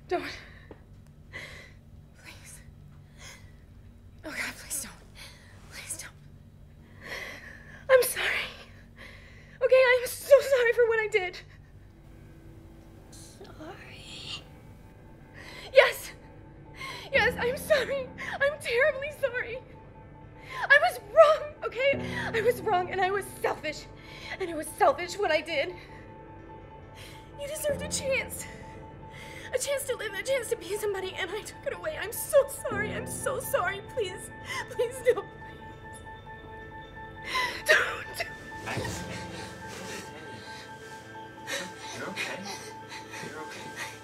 Don't. Please. Oh God, please don't. Please don't. I'm sorry. Okay, I'm so sorry for what I did. Sorry. Yes. Yes, I'm sorry. I'm terribly sorry. I was wrong, okay? I was wrong and I was selfish. And it was selfish what I did. You deserved a chance. A chance to live, a chance to be somebody, and I took it away. I'm so sorry. I'm so sorry. Please. Please don't. Don't. Max. You're okay. You're okay.